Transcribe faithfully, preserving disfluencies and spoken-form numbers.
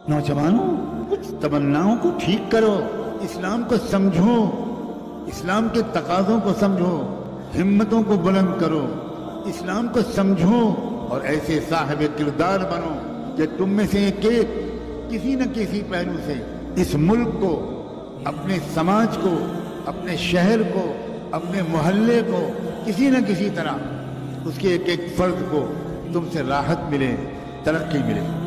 नौजवानों, कुछ तमन्नाओं को ठीक करो, इस्लाम को समझो, इस्लाम के तकाज़ों को समझो, हिम्मतों को बुलंद करो, इस्लाम को समझो और ऐसे साहिब किरदार बनो कि तुम में से एक किसी न किसी पहलू से इस मुल्क को, अपने समाज को, अपने शहर को, अपने मोहल्ले को, किसी न किसी तरह उसके एक एक फर्द को तुमसे राहत मिले, तरक्की मिले।